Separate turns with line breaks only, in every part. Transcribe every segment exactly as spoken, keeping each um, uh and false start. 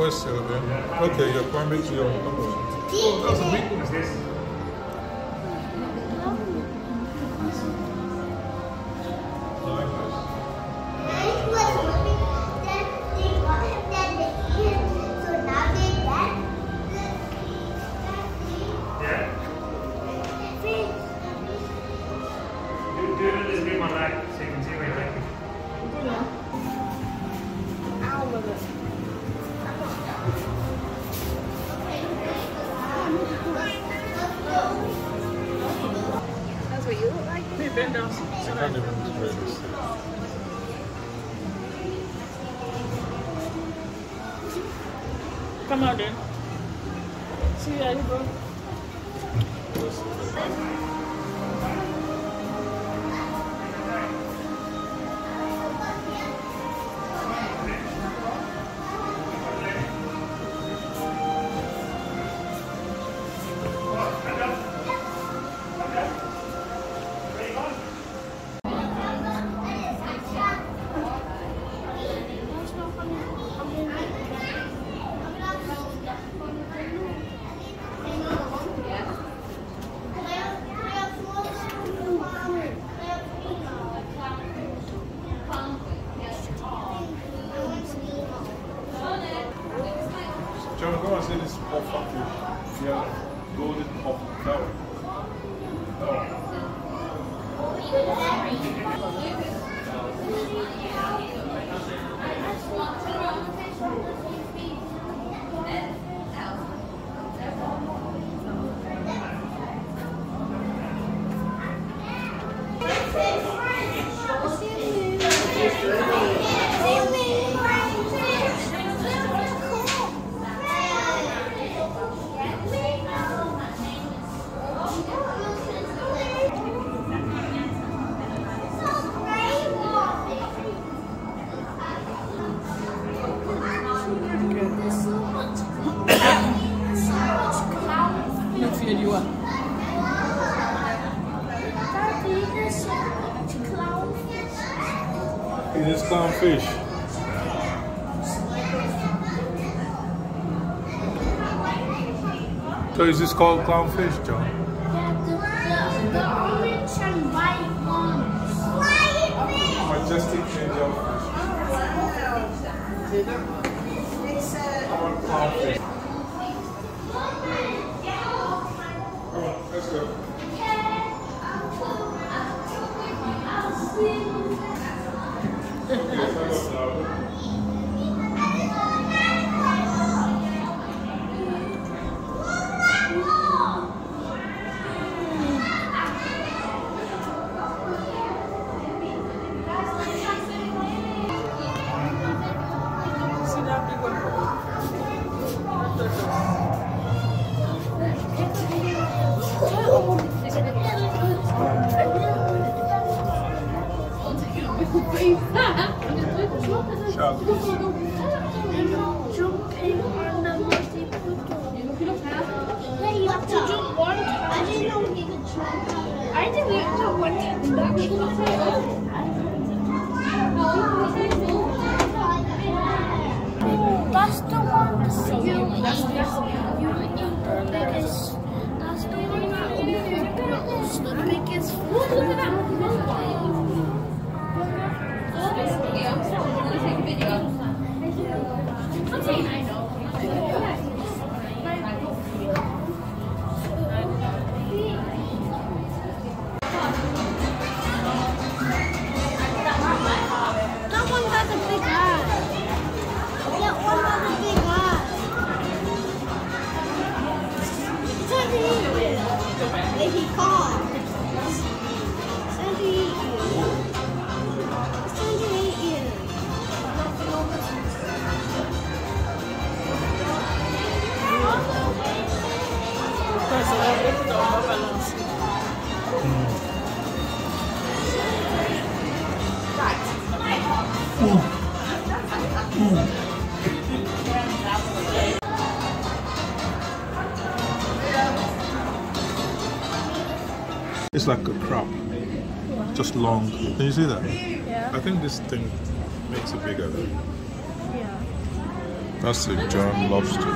Where's Sylvia? Okay, you're coming to your oh, that's a big one. Is this?
That's what you look like?
I can't even really see.
Come out then. See how you go.
John, go and say this pop factory. Yeah, golden pop flower.
You are.
Is this clownfish? So is this called clownfish, John?
Yeah, the, the, the orange and white ones.
Majestic angelfish.
It's
I want clownfish. Come on, let's go.
Hey, you have to jump one time. I didn't know you could jump. I didn't know one time. That's the one you, that's the you eat the biggest. That's the one that you the biggest. Look at that. I know. That one has a big eye. That one has a big eye. It's time to eat you. If he can't. It's time to eat you. It's time to eat you.
It's like a crab, just long. Can you see that?
Yeah.
I think this thing makes it bigger though.
Yeah.
That's a John lobster.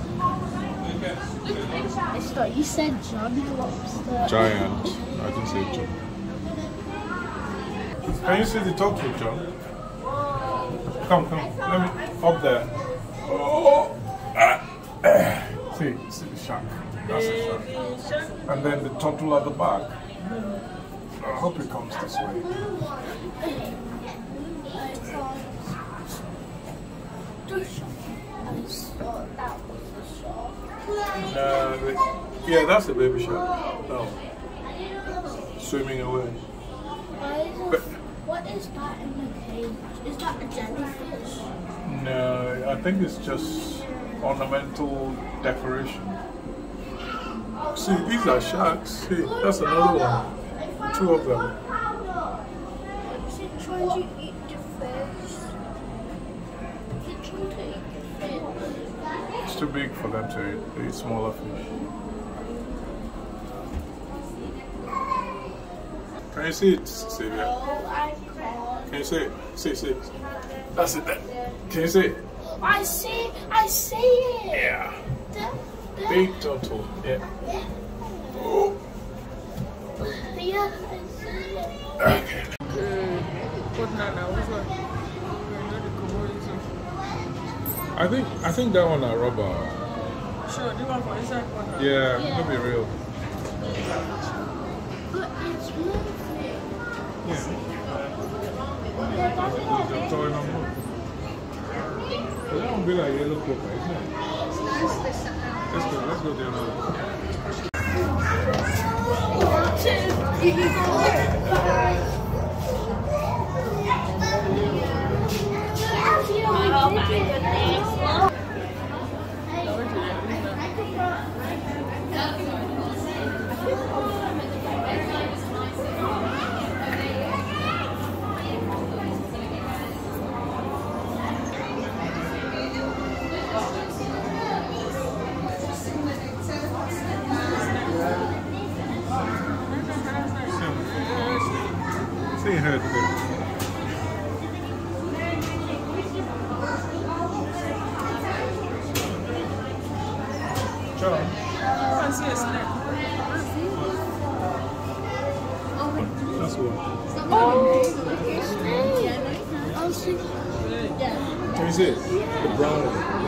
It's not, you said John Lobster.
Giant. I didn't say John. Can you see the turtle, John? Come, come. Let me up there. Oh. Ah. See, see the shark. That's the shark. And then the turtle at the back. I hope it comes this way. Uh, yeah, that's a baby shark. No. Swimming away. But,
what is that in the cage? Is that a jellyfish?
no, I think it's just ornamental decoration. See, these are sharks. See, that's another one. Two of them.
Is it trying to eat the fish? Is it trying to eat the fish?
It's too big for them to eat. They eat smaller fish. Can you see it, Sylvia?
Oh, I can't.
Can you see it? See, see. That's it there. Can you see it?
I see, I see it.
Yeah.
The, the,
Big turtle. Yeah. Oh.
yeah, I see it.
Okay. I think I think that one are rubber.
Sure, the one for inside corner.
Yeah,
Yeah.
could be real.
But it's moving.
Yeah.
Yeah, that's it.
They're throwing them up. But that one be like yellow clover, isn't it? Let's go, let's go the other way.
Oh my goodness.
See her today. John.
I can see a snake.
That's one.
Oh, I'll see.
Can you see it? The brown one.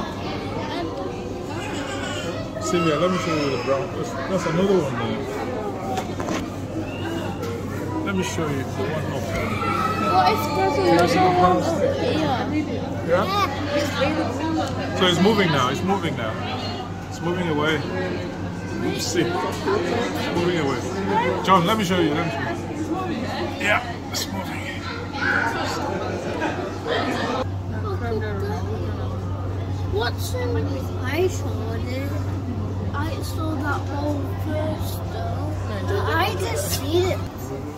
Sylvia, let me show you the brown. That's, that's another one there. Let me show you the one up there.
What if there's another one over here?
Yeah? So it's moving now. It's moving now. It's moving away. Oopsie. It's moving away. John, let me show you. Let me show you. Yeah, it's moving.
What's in I saw it. I saw that one first though. I just see it.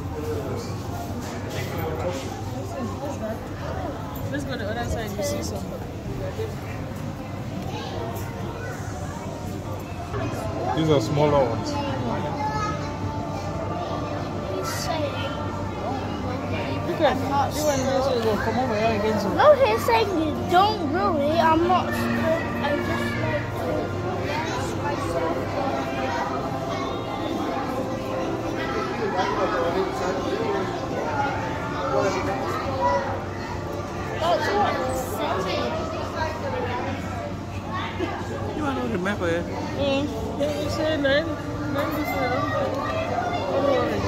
Let's go to the other side, you see something.
These are smaller ones.
He's saying.
You can not see when this will come over here against you.
No, he's saying don't worry. I'm not scared. I just like to rest myself. That's what it's saying.
You want to remember it?
Mm.
Yeah, you say nine, nine before. Don't worry.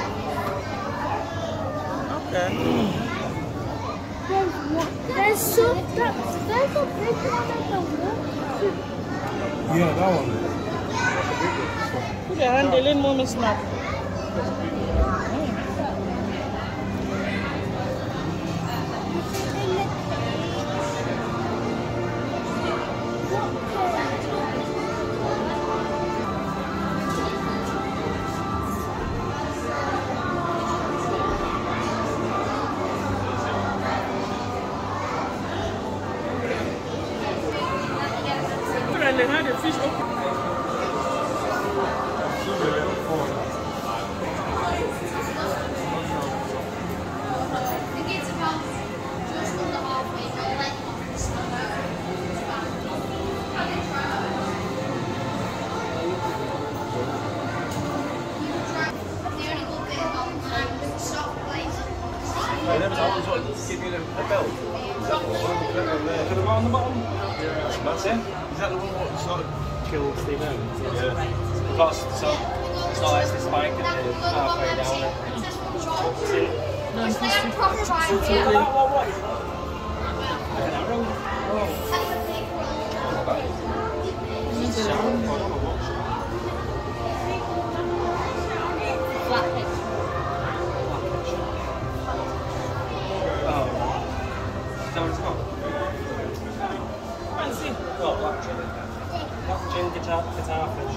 Okay.
There's one. There's so that, there's a big one at the water.
Yeah, that one.
Put your hand, the little moment snap. They had a fish open.
Sylvia, don't fall.
And then I was like, give you a belt. Is that the one? Put the one on the bottom? Yeah. That's it. Is that the one that sort of killed Steve Evans? Yeah. Because so slice the spike and then halfway down it. That's it.
No, it's just too far.
That one, what? Like an arrow? Oh. Gin, guitar, guitar fish.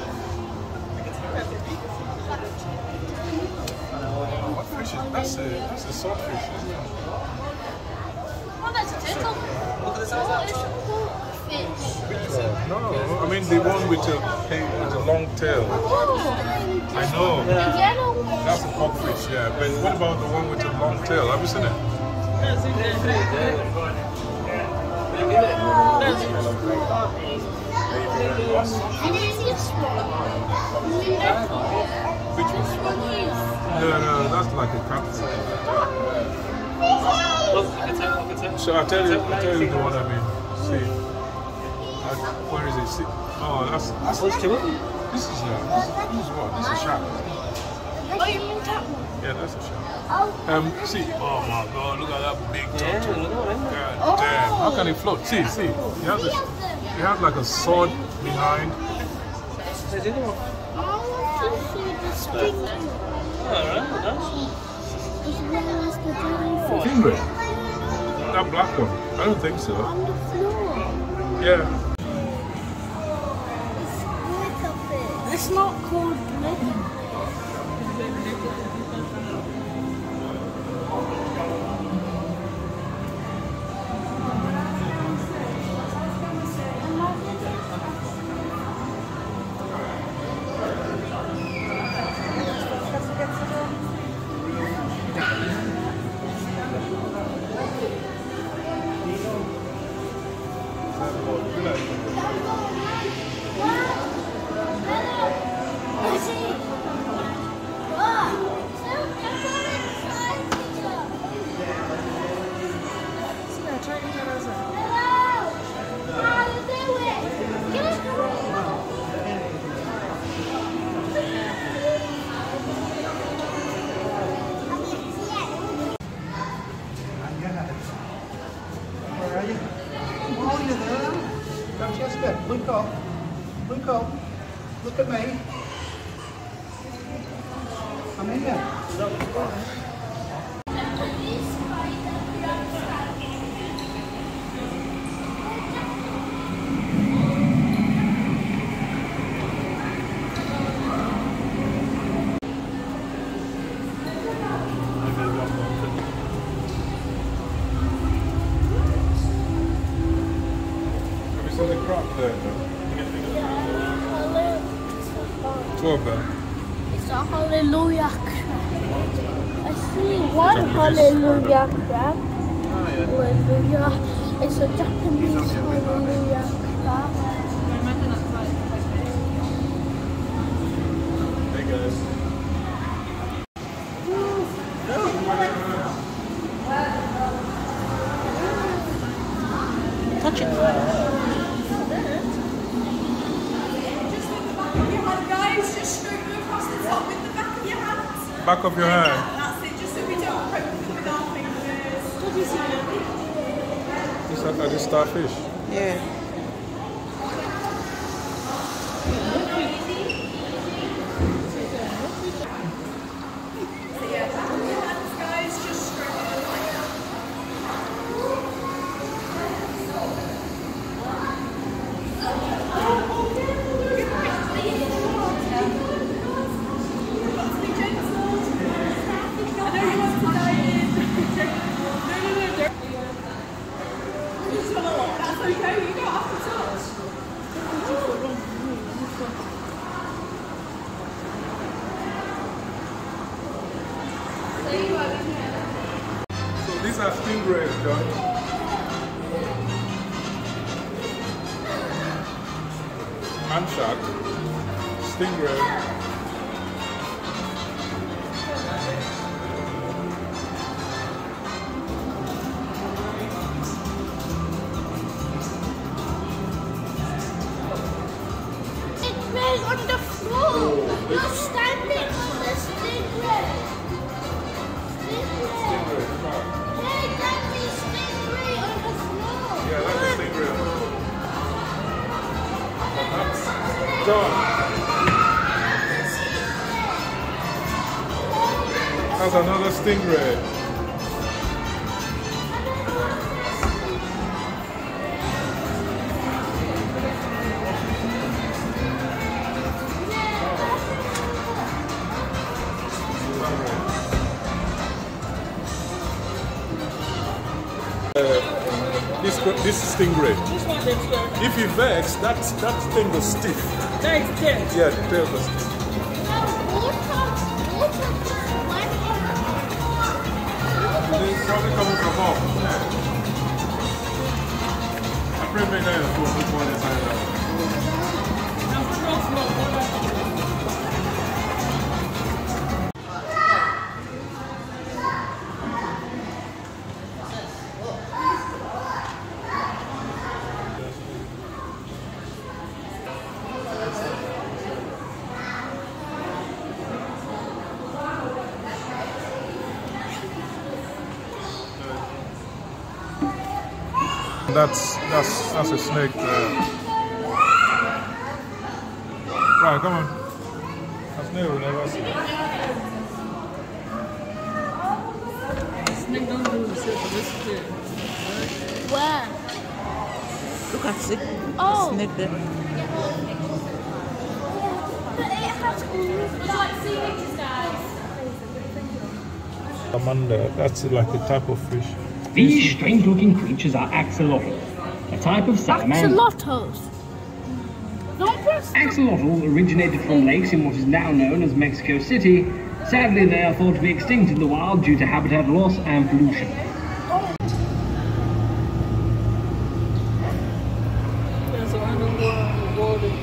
What fish is that's a that's a swordfish, isn't it?
Oh, that's a turtle. Look at the size of that. Fish.
No, I mean the one with a with a long tail.
Oh.
I know.
The yellow one.
That's a pupfish, yeah. But what about the one with the long tail? Have you seen it?
And then see a swan.
Which one?
Swan is.
No, no, that's like a catfish. So I tell you, I tell you the one I mean. See, uh, where is it? See, oh, that's that's.
What's two of them?
This is a this is what? This is a shark.
Oh, you mean that one?
Yeah, that's a shark.
Oh.
Um, see, oh my God, look at that big
Yeah,
turtle.
look at that.
God damn, how can it float? See, see, he has, this, he has like a sword behind.
There's the other one.
I want to see the stingray.
Alright, nice.
As well as the jellyfish.
Stingray? That black one? I don't think so.
On the floor.
Yeah.
It's glitter. It's not called glitter.
Francesca, look up. Look up. Look at me. I'm here.
twelve then.
It's a hallelujah crab. I see one hallelujah crab. Hallelujah. It's a Japanese hallelujah crab.
Hey guys.
Touch it.
Back of your hand.
That's it, just so we don't poke them with our fingers. What do you see?
Just like this starfish.
Yeah.
So yeah, back of your hands, guys, just stroke it like that.
So these are stingrays, John. Man shark, stingray. John. That's another stingray. This, this stingray.
This one is good.
If you vex, that, that thing was stiff.
That is tail.
Yeah, the tail was stiff. It's probably coming from up. I pray make that a fool before they sign out. That's that's that's a snake there. Right, come on. A snake will never see.
Snake don't do the shit, but this is it.
Where?
Look at it.
Oh.
Snake there.
But it has all like sea pictures, guys.
Amanda, that's like a type of fish.
These strange-looking creatures are axolotls, a type of salamander.
Axolotls. Don't press.
Axolotls originated from lakes in what is now known as Mexico City. Sadly, they are thought to be extinct in the wild due to habitat loss and pollution.
There's an underwater water.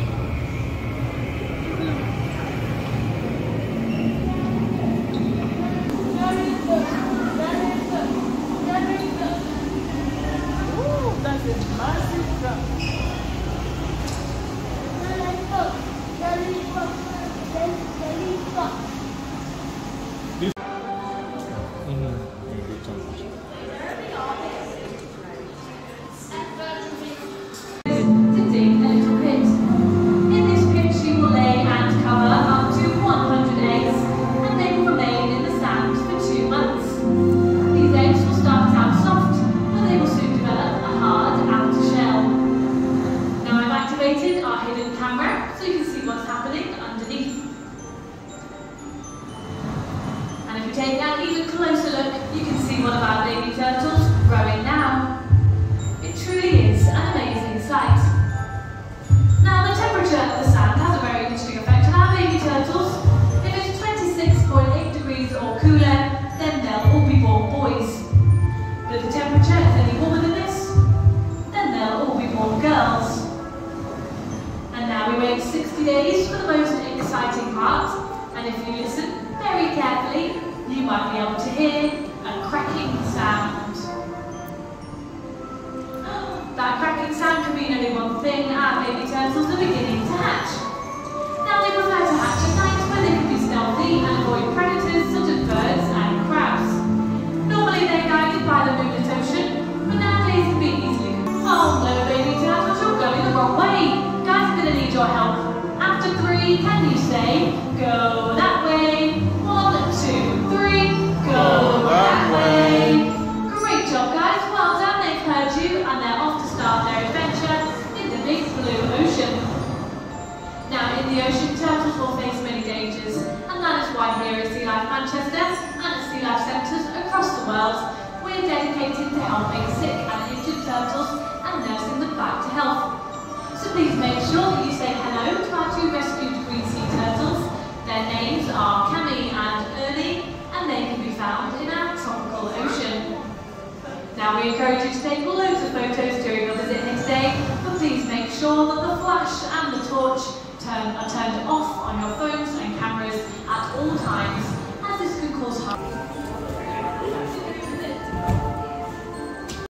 Take an even closer look, you can see one of our baby turtles growing now. It truly is an amazing sight. Now, the temperature of the sand has a very interesting effect on our baby turtles. If it's twenty-six point eight degrees or cooler, then they'll all be born boys. But if the temperature is any warmer than this, then they'll all be born girls. And now we wait sixty days for the most exciting part, and if you listen very carefully, you might be able to hear a cracking sound. That cracking sound can mean only one thing: our baby turtles are beginning to hatch. Now they prefer to hatch at night where they can be stealthy and avoid predators such as birds and crabs. Normally they're guided by the moonlit ocean, but nowadays can be easily. Oh no, baby turtles, you're going the wrong way. Guys, I'm going to need your help. After three, can you say, go that way? One, two, three, go that way. Great job, guys. Well done. They've heard you and they're off to start their adventure in the big blue ocean. Now, in the ocean, turtles will face many dangers, and that is why here at Sea Life Manchester and at Sea Life Centres across the world, we're dedicated to helping sick and injured turtles and nursing them back to health. So please make sure that you say hello to our two rescued green sea turtles. Their names are Cammy and Ernie, and they can be found in our tropical ocean. Now we encourage you to take loads of photos during your visit here today, but please make sure that the flash and the torch turn, are turned off on your phones and cameras at all times.